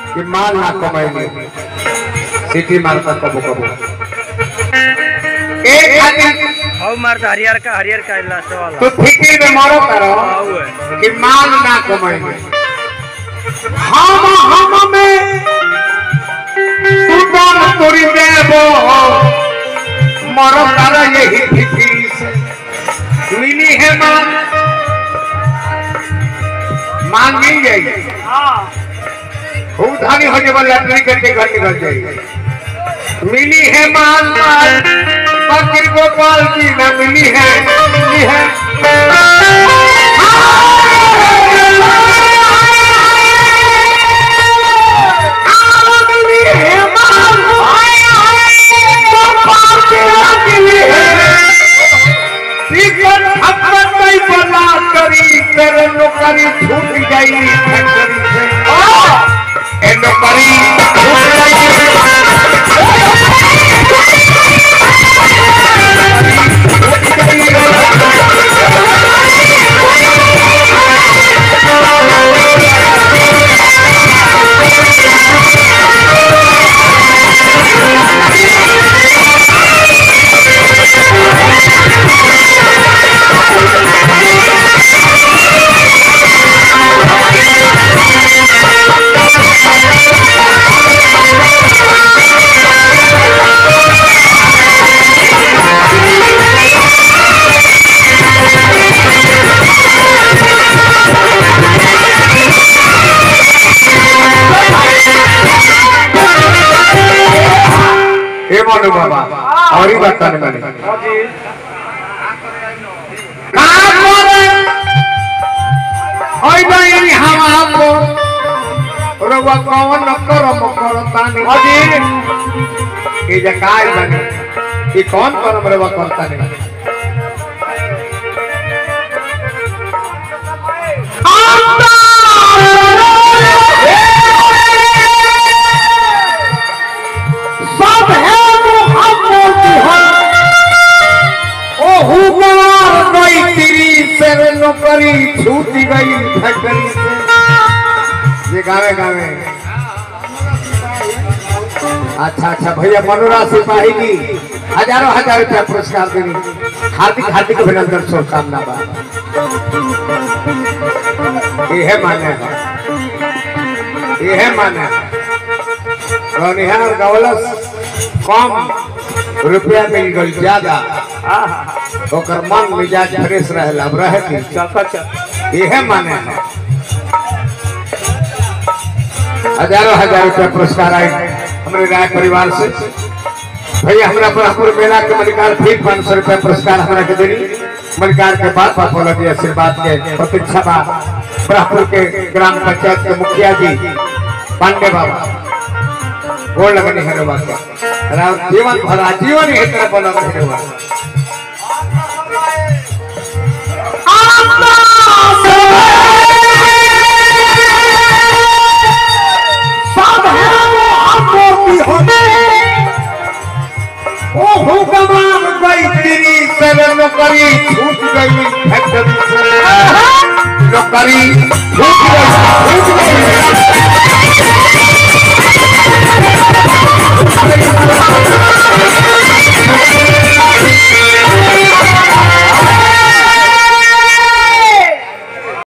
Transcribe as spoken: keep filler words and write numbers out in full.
कि माल ना कमाएंगे सिटी मारता कबो कबो एक खातिर और मारता हरियर का हरियर का लास्ट वाला तो फिक्र में मरो करो कि माल ना कमाएंगे हम हम में सुदान तोरी देबो मरो करो यही फिक्री से मिली है माल माल मिल जाएगी खूब धानी होने वाली लैट्रिन करके घर निकल जाएगी मिली है माल माल बकरी गोपाल की न मिली है मिली है तेरे नौकरी छूट गई फैक्ट्री से ए नौकरी छूट मनु बाबा और ही बताने वाले हम आपको रवा कौन करो करो ताने ये जकाय बने ये कौन करो रवा करता नहीं नौकरी छूटी गई फैक्ट्री से ये गावे गावे अच्छा अच्छा भैया मनोरा सिपाही की हजारों हजार रुपया पुरस्कार देनी हार्दिक हार्दिक अभिनंदन शुभकामना बा यह मान्य है यह मान्य है निहार गवलस कम रुपया मिल गई ज्यादा ओकर मन मिजाज फ्रेश रहला अब रहे थी यह माने हजारों हजार रुपया पुरस्कार आए हमारे राय परिवार से भैया हमारा ब्रह्मपुर मेला के मलिकार फिर पाँच सौ रुपया पुरस्कार हमारा के देनी मलिकार के बाद बाप बोला दिया आशीर्वाद के प्रतीक्षा बा ब्रह्मपुर के ग्राम पंचायत के मुखिया जी पांडे बाबा गोड़ लगनी है बात जीवन भरा जीवन ही तरह बोला है नौकरी छूट गई फैक्ट्री से नौकरी छूट गई